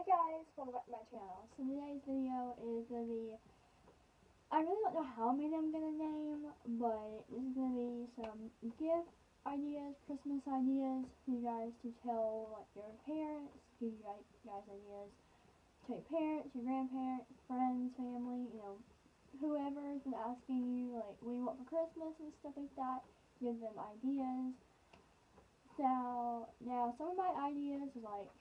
guys, welcome back to my channel. So today's video is going to be, I really don't know how many I'm going to name, but this is going to be some gift ideas, Christmas ideas for you guys to tell like your parents, give you guys ideas to your parents, your grandparents, friends, family, whoever's been asking you like what do you want for Christmas and stuff like that. Give them ideas. So now some of my ideas is like,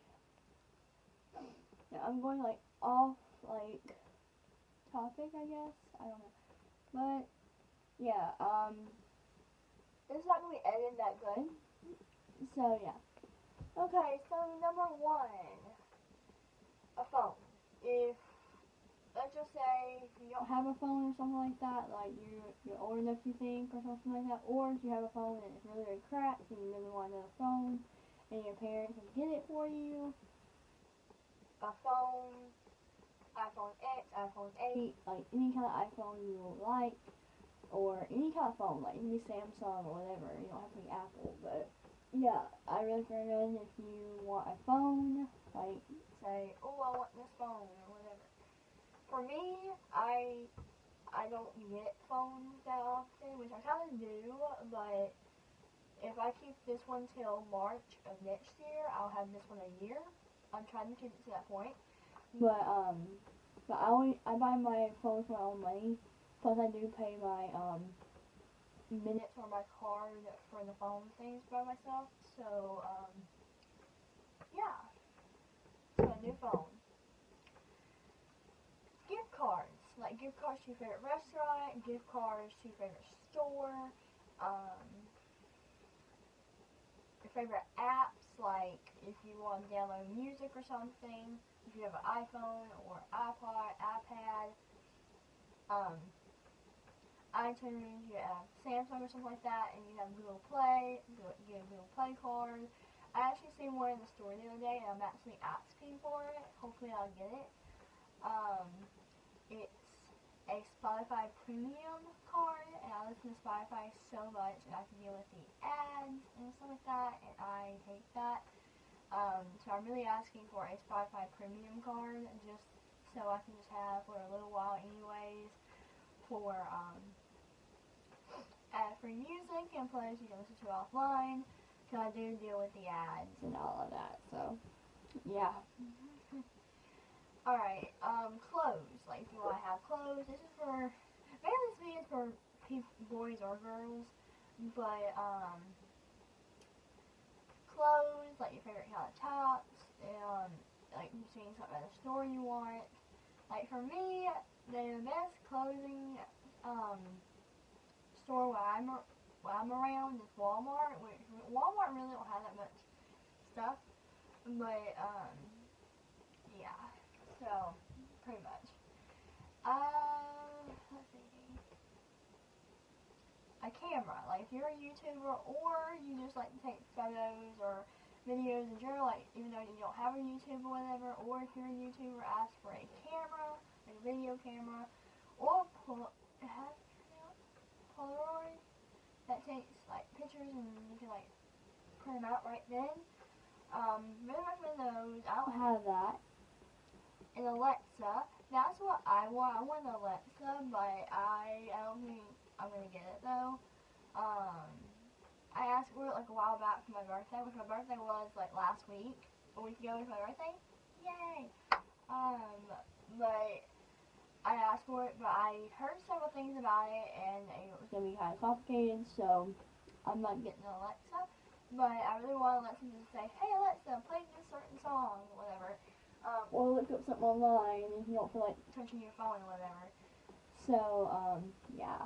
yeah, I'm going like off like topic, I guess. I don't know. But yeah, it's not gonna be edited that good. So yeah. Okay, so number one, a phone. If let's just say if you don't have a phone or something like that, like you're old enough you think or something like that, or if you have a phone and it's really cracked and you really want another phone and your parents can get it for you. A phone, iPhone X, iPhone 8, like any kind of iPhone you like, or any kind of phone, like it can be Samsung or whatever, you don't have to be Apple, but yeah, I really recommend if you want a phone, like say, oh I want this phone or whatever. For me, I don't get phones that often, which I kind of do, but if I keep this one till March of next year, I'll have this one a year. I'm trying to keep it to that point. But I buy my phone with my own money. Plus I do pay my minutes or my card for the phone things by myself. So yeah. So a new phone. Gift cards. Like gift cards to your favorite restaurant, gift cards to your favorite store, your favorite apps, like if you want to download music or something, if you have an iPhone or iPod, iPad, iTunes, you have Samsung or something like that, and you have Google Play, get a Google Play card. I actually seen one in the store the other day, and I'm actually asking for it. Hopefully I'll get it. It's a Spotify Premium card, and I listen to Spotify so much, and I can deal with the ads and stuff like that, and I hate that. So I'm really asking for a Spotify Premium card, just so I can just have for a little while anyways, for ad-free music and plays you can listen to offline, because I do deal with the ads and all of that, so yeah. Alright, clothes. Like if you want to have clothes, this is for, mainly this video is for boys or girls, but clothes, like your favorite kind of tops, and like you've seen something at a store you want. Like for me, the best clothing store when I'm around is Walmart. Which Walmart really don't have that much stuff, but yeah. So pretty much. Let's see. A camera. Like if you're a YouTuber or you just like to take photos or videos in general, like even though you don't have a YouTube or whatever, or if you're a YouTuber, ask for a camera, like a video camera, or Polaroid that takes like pictures and you can like print them out right then. Really recommend those. I don't have that. And Alexa, that's what I want. I want an Alexa, but I don't think I'm gonna get it though. I asked for it like a while back for my birthday, which my birthday was like last week. A week ago was my birthday. Yay! But I asked for it, but I heard several things about it, and it was gonna be kind of complicated, so I'm not getting an Alexa. But I really want Alexa to say, "Hey Alexa, play this certain song," or whatever. Or look up something online if you don't feel like touching your phone or whatever. So, yeah.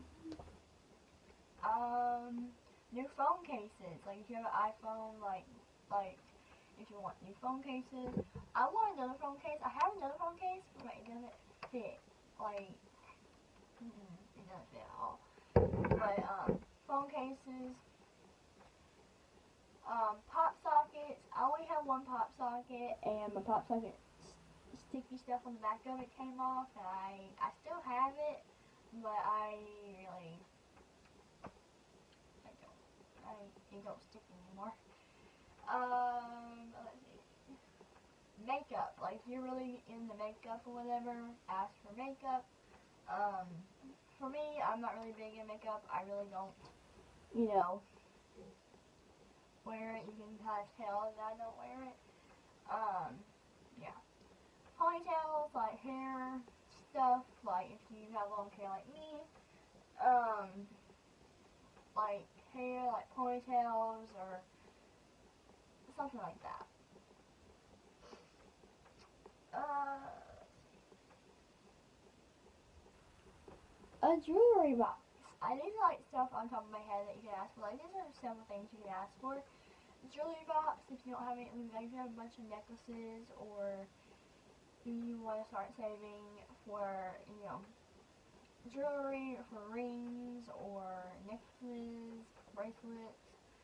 New phone cases. Like if you have an iPhone, like if you want new phone cases. I want another phone case. I have another phone case, but it doesn't fit. Like, it doesn't fit at all. But, phone cases. Pop sockets. I only have one pop socket, and my pop socket sticky stuff on the back of it came off, and I still have it, but it don't stick anymore. Let's see. makeup. Like, if you're really into makeup or whatever, ask for makeup. For me, I'm not really big in makeup. I really don't, you know, wear it. You can kind of tell that I don't wear it. Yeah. Ponytails, like hair stuff, like if you have long hair like me, like hair, like ponytails or something like that. A jewelry box. I need like stuff on top of my head that you can ask for. Like, these are several things you can ask for. Jewelry box, if you don't have any, like if you have a bunch of necklaces or you want to start saving for, you know, jewelry or for rings or necklaces, bracelets.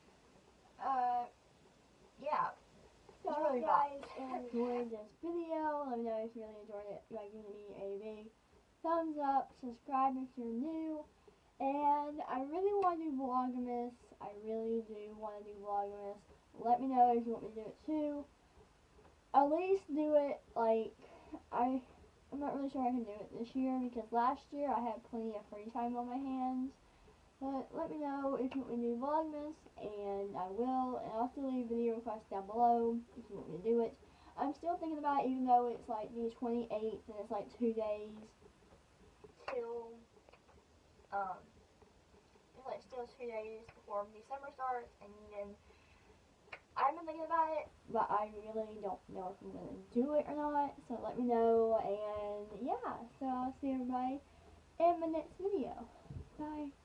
Yeah. So Jewelry guys, box. enjoyed this video. Let me know if you really enjoyed it by giving me a big thumbs up. Subscribe if you're new. And I really want to do Vlogmas. I really do want to do Vlogmas. Let me know if you want me to do it too. At least do it, like, I'm not really sure I can do it this year because last year I had plenty of free time on my hands. But let me know if you want me to do Vlogmas, and I will. And I'll still leave video requests down below if you want me to do it. I'm still thinking about it, even though it's like the 28th and it's like 2 days till, it's like still 2 days before December starts, and then I've been thinking about it, but I really don't know if I'm going to do it or not, so let me know, and yeah, so I'll see everybody in my next video. Bye.